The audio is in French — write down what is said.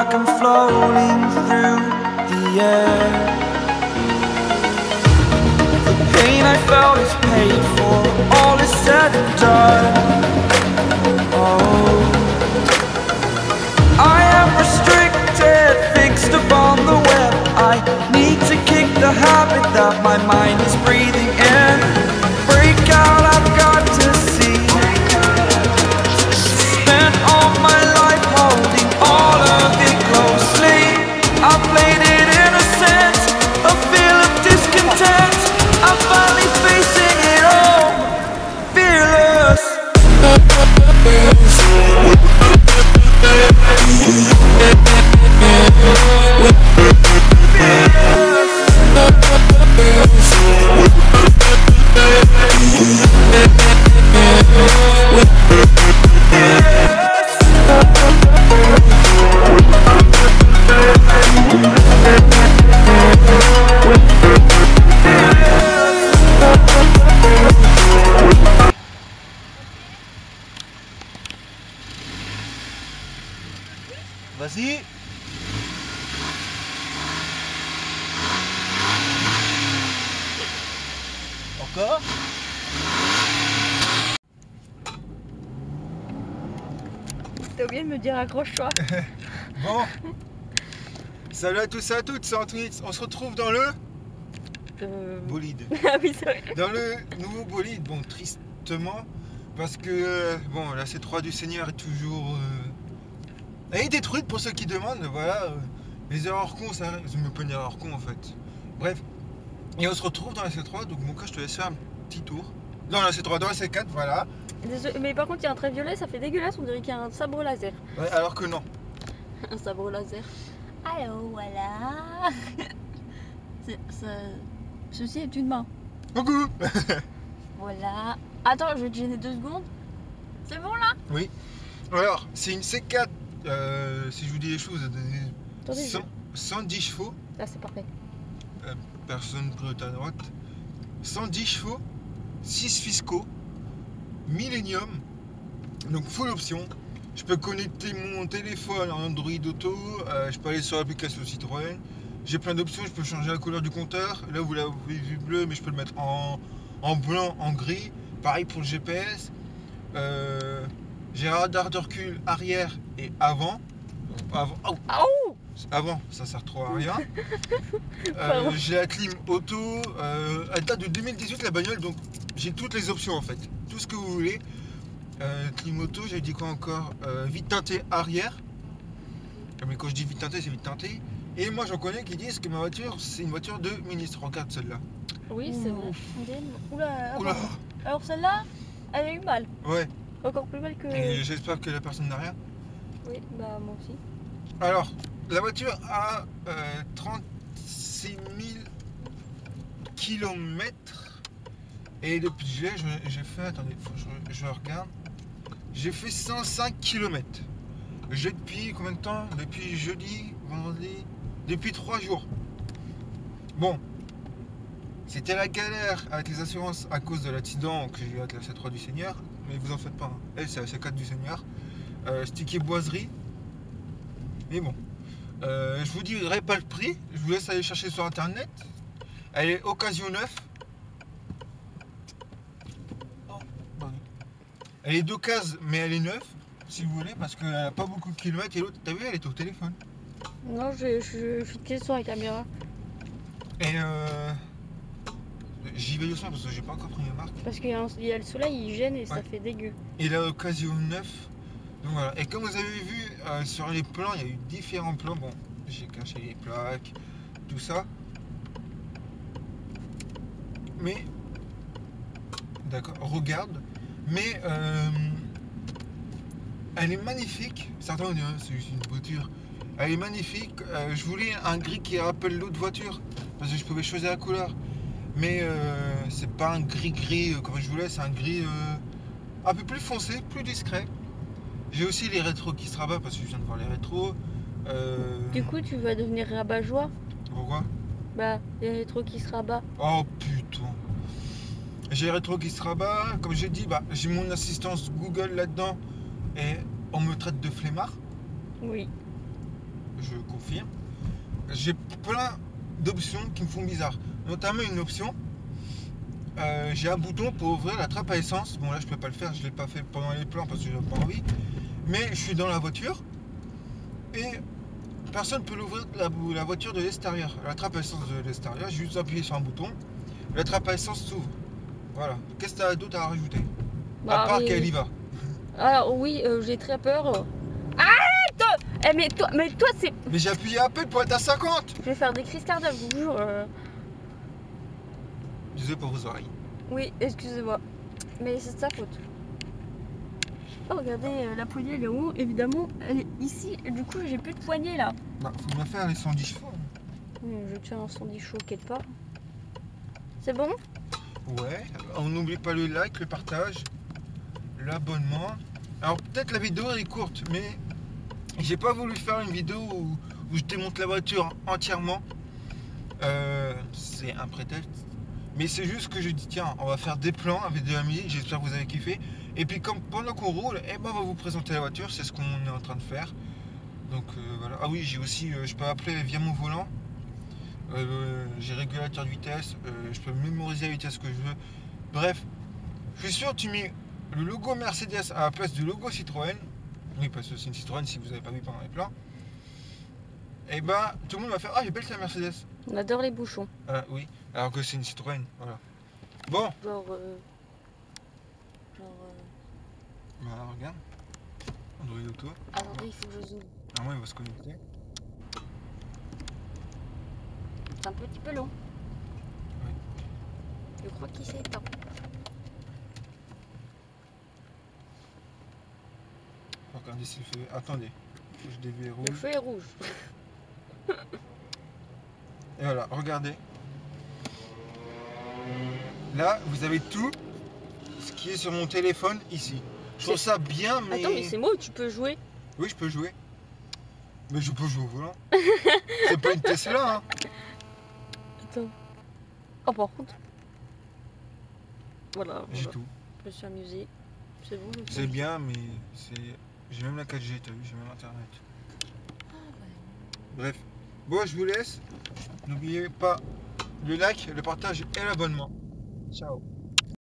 like I'm floating through the air. The pain I felt is paid for, all is said and done. Oh, I am restricted, fixed upon the web. I need to kick the habit that my mind is breathing in. Break out, I've got to see. Spent all my life holding all of it closely. I played it innocent, a feel of discontent. I'm finally facing it all, fearless. Vas-y. Encore. T'as oublié de me dire accroche-toi. Bon. Salut à tous et à toutes, c'est Anthony. On se retrouve dans le bolide. Ah oui, c'est vrai. Dans le nouveau bolide. Bon, tristement, parce que bon, la C3 du Seigneur est toujours elle est détruite pour ceux qui demandent. Voilà, les erreurs cons, ça c'est même pas une erreur con en fait. Bref, et on se retrouve dans la C3. Donc mon cas, je te laisse faire un petit tour dans la C3, dans la C4, voilà. Désolé, mais par contre, il y a un trait violet, ça fait dégueulasse, on dirait qu'il y a un sabre laser. Ouais, alors que non. Un sabre laser. Alors voilà. Ceci est une main. Coucou. Voilà. Attends, je vais te gêner 2 secondes. C'est bon là? Oui. Alors, c'est une C4, si je vous dis les choses, Attendez, 110 chevaux. Là, c'est parfait. Personne pris à droite. 110 chevaux, 6 fiscaux, Millennium, donc full option. Je peux connecter mon téléphone en Android Auto, je peux aller sur l'application Citroën. J'ai plein d'options, je peux changer la couleur du compteur. Là vous l'avez vu bleu, mais je peux le mettre en blanc, en gris. Pareil pour le GPS. J'ai un radar de recul arrière et avant. Avant, ça sert trop à rien. J'ai la clim auto. Elle date de 2018 la bagnole, donc j'ai toutes les options en fait. Tout ce que vous voulez. Clim auto, j'avais dit quoi encore, vite teinté arrière. Mais quand je dis vite teinté, c'est vite teinté. Et moi j'en connais qui disent que ma voiture c'est une voiture de ministre. Regarde celle-là. Oui, c'est vrai. Oula. Oula. Alors celle-là, elle a eu mal. Ouais. Encore plus mal que... Et j'espère que la personne n'a rien. Oui, bah moi aussi. Alors, la voiture a 36 000 km. Et depuis j'ai fait, attendez, faut que je regarde. J'ai fait 105 km. J'ai depuis combien de temps? Depuis jeudi, vendredi, depuis 3 jours. Bon, c'était la galère avec les assurances à cause de l'accident que j'ai eu avec la C3 du Seigneur. Mais vous en faites pas, hein. Elle c'est la C4 du Seigneur. Stické boiserie. Mais bon, je vous dirai pas le prix. Je vous laisse aller chercher sur internet. Elle est occasion neuf. Elle est d'occasion, mais elle est neuve, si vous voulez, parce qu'elle n'a pas beaucoup de kilomètres. Et l'autre, t'as vu, elle est au téléphone. Non, je suis sur la caméra. Et j'y vais doucement parce que j'ai pas encore pris ma marque. Parce qu'il y a le soleil, il gêne et ça fait dégueu. Et la occasion neuf. Donc voilà. Et comme vous avez vu sur les plans, il y a eu différents plans. Bon, j'ai caché les plaques, tout ça. Mais d'accord, regarde. Mais elle est magnifique. Certains vont dire c'est juste une voiture. Elle est magnifique. Je voulais un gris qui rappelle l'autre voiture parce que je pouvais choisir la couleur. Mais c'est pas un gris comme je voulais. C'est un gris un peu plus foncé, plus discret. J'ai aussi les rétros qui se rabattent parce que je viens de voir les rétros. Du coup, tu vas devenir rabat-joie. Pourquoi? Bah, les rétros qui se rabattent. Oh putain. J'ai les rétros qui se rabattent. Comme j'ai dit, bah, j'ai mon assistance Google là-dedans. Et on me traite de flemmard. Oui. je confirme. J'ai plein d'options qui me font bizarre. Notamment une option, j'ai un bouton pour ouvrir la trappe à essence. Bon là je peux pas le faire, je l'ai pas fait pendant les plans parce que j'ai pas envie. Mais je suis dans la voiture et personne ne peut l'ouvrir la voiture de l'extérieur. La trappe à essence de l'extérieur, j'ai juste appuyé sur un bouton, la trappe à essence s'ouvre. Voilà. Qu'est-ce que tu as d'autre à rajouter? Bah, À part mais- qu'elle y va. Alors oui, j'ai très peur. Arrête! Mais toi c'est... Mais j'ai appuyé à peine pour être à 50. Je vais faire des crises cardiaques, je vous jure. Désolé pour vos oreilles. Oui, excusez-moi. Mais c'est de sa faute. Oh, regardez, la poignée elle est où? Évidemment, elle est ici. Et du coup, j'ai plus de poignée là. Bah, faut bien faire les 110 chevaux. Je tiens un 110 chaud quelque part. C'est bon? Ouais, on n'oublie pas le like, le partage, l'abonnement. Alors peut-être la vidéo elle est courte, mais j'ai pas voulu faire une vidéo où je démonte la voiture entièrement. C'est un prétexte. Mais c'est juste que je dis tiens, on va faire des plans avec des amis, j'espère que vous avez kiffé. Et puis comme pendant qu'on roule, eh ben, on va vous présenter la voiture, c'est ce qu'on est en train de faire. Donc voilà. Ah oui, j'ai aussi, je peux appeler via mon volant. J'ai régulateur de vitesse, je peux mémoriser la vitesse que je veux. Bref, je suis sûr que tu mets le logo Mercedes à la place du logo Citroën. Oui, parce que c'est une Citroën si vous n'avez pas vu pendant les plans. Et ben tout le monde va faire ah, elle est belle ta Mercedes. On adore les bouchons. Oui, alors que c'est une Citroën. Voilà. Bon, Genre. bah regarde. Android Auto. Attendez, il faut que je zoome. Normalement il va se connecter. C'est un petit peu long. Oui. Je crois qu'il s'est éteint. Regardez s'il fait. Attendez. Faut que je déverrouille. Le feu est rouge. Et voilà, regardez. Là, vous avez tout ce qui est sur mon téléphone ici. Je trouve ça bien, mais... Attends, mais c'est moi où tu peux jouer? Oui, je peux jouer. Mais je peux jouer au volant. C'est pas une Tesla, hein. Attends. Oh, par contre. Voilà. J'ai tout. Je me suis amusée. C'est bon, je C'est pense. bien, mais c'est... J'ai même la 4G, t'as vu, j'ai même Internet. Bref. Bon, je vous laisse. N'oubliez pas le like, le partage et l'abonnement. Ciao.